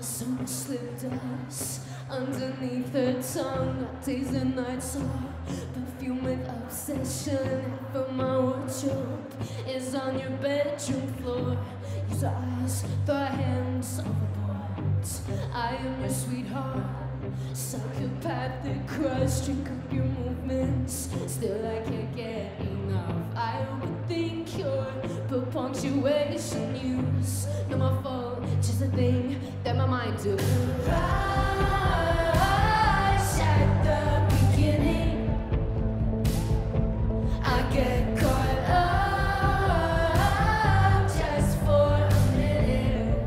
summer slipped us underneath her tongue. Our days and nights are perfumed with obsession. Half of my wardrobe is on your bedroom floor. Use your eyes, throw our hands overboard. I am your sweetheart, psychopathic crush. Drink up your movements, still I can't get enough. I overthink your punctuation use. Not my fault, just a thing that my mind do. Rush at the beginning, I get caught up just for a minute.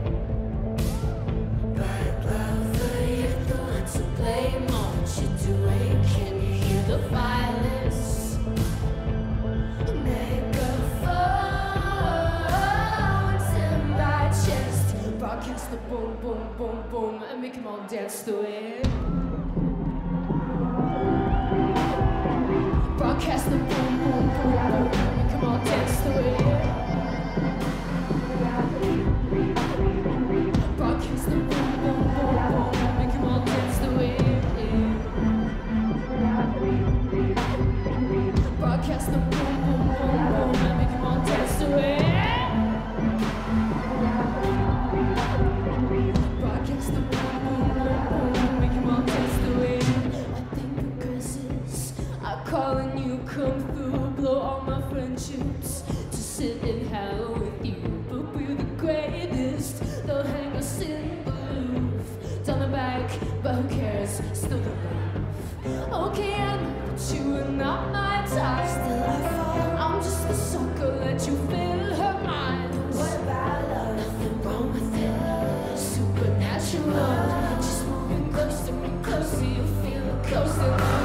But lover, you're the one to blame. All what you're doing, can you hear the violence? Broadcast the boom, boom, boom, boom, and make them all dance to it. Broadcast the boom, boom, boom, boom, and make them all dance to it. Broadcast the boom, boom, boom, boom, and make them all dance to it. Broadcast the boom, boom, boom, boom, and make them all dance to it. Calling you come through, blow all my friendships to sit in hell with you. But we're the greatest, they'll hang us in the Louvre. Down the back, but who cares, still the love. Okay, I know that you are not my type. Still I fall, I'm just the sucker, let you fill her mind. What about love? Nothing wrong with it, supernatural. Just moving close to me, closer, you'll feel it closer.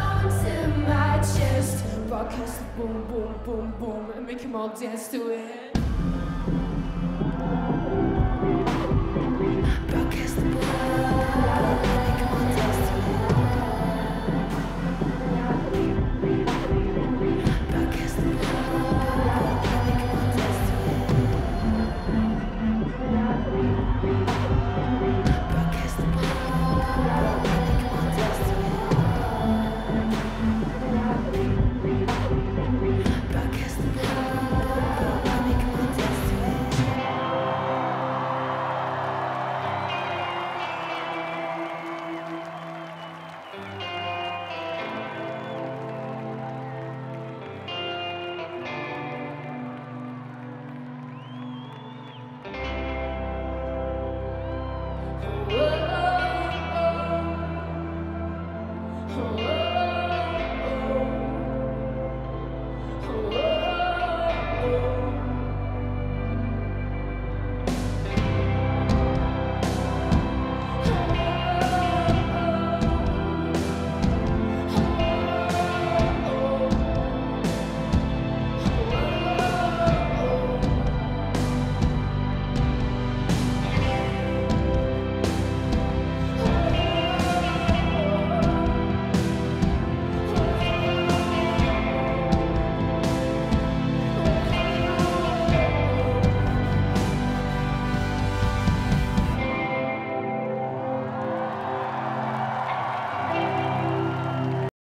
Broadcast boom, boom, boom, boom, and make them all dance to it.